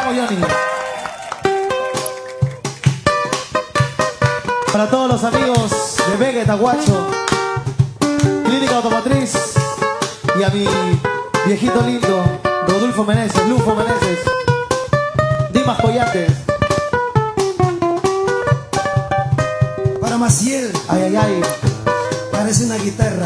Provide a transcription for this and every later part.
Vamos, Johnny. Para todos los amigos de Vega Tahuacho, Clínica Automotriz, y a mi viejito lindo, Rodolfo Meneses, Lufo Meneses, Dimas Coyates. Para Maciel. Ay, ay, ay. Parece una guitarra.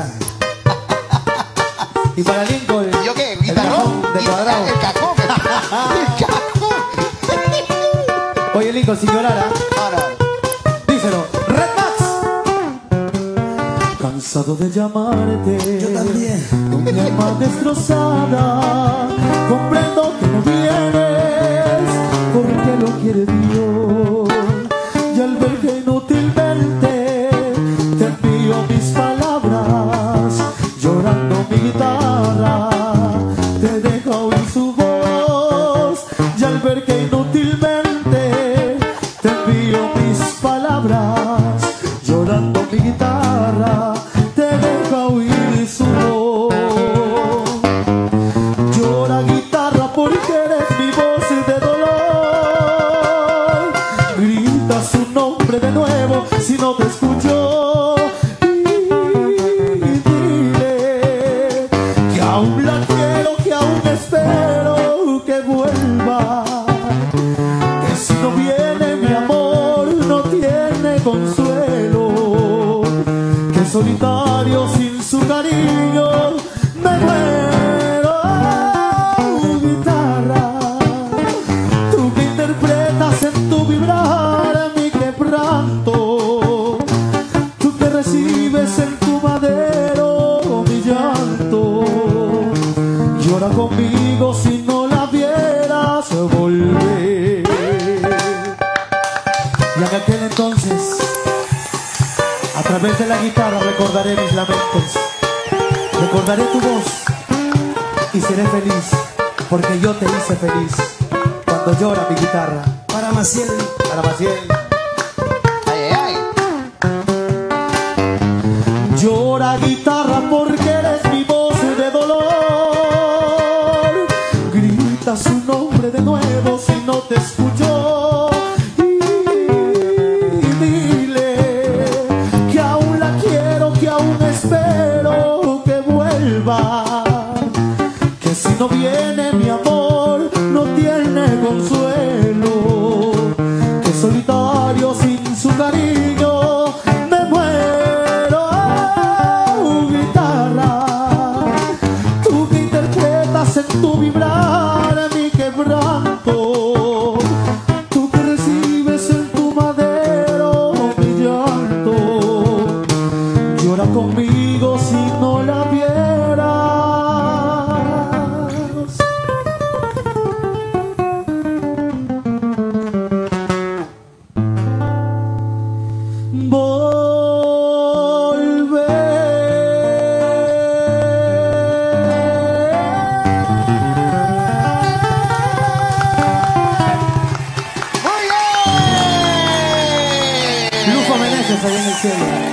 Y para Lincoln. ¿Yo qué? El ¿Guitarrón? cajón de Cuadrado. El cajón. El cajón. Oye, Lincoln, sin llorar, díselo. Red Max. Cansado de llamarte. Yo también. Con mi alma destrozada. Comprendo que no vienes porque lo quiere Dios. Y al ver que inútilmente te envío mis palabras, llorando mi guitarra te deja oír su voz. Y al ver que inútilmente te envío mis palabras, llorando mi guitarra te deja oír su voz. Llora guitarra porque eres mi voz de dolor. Grita su nombre de nuevo si no te escucho. Y dile que aún la quiero, que aún espero que vuelva. Que si no viene mi amor no tiene consuelo. Que solitario sin su cariño me muero. Guitarra, tú que interpretas en tu vibrar mi quebranto, tú que recibes en tu madero mi llanto. Llora conmigo si no la vieras volver. Y en aquel entonces, a través de la guitarra recordaré mis lamentos, recordaré tu voz y seré feliz, porque yo te hice feliz cuando llora mi guitarra. Para Maciel. Para Maciel. Ay, ay, ay. Llora guitarra porque eres mi voz de dolor. Grita su nombre de nuevo si no te escucho. Y dile que aún la quiero, que aún espero que vuelva. Que si no viene mi amor no tiene consuelo. Que solitario sin su cariño me muero. Guitarra, tú que interpretas en tu vibrar mi quebranto, tú que recibes en tu madero mi llanto. Llora conmigo si no la vieras Lufo Meneses ahí en el cielo.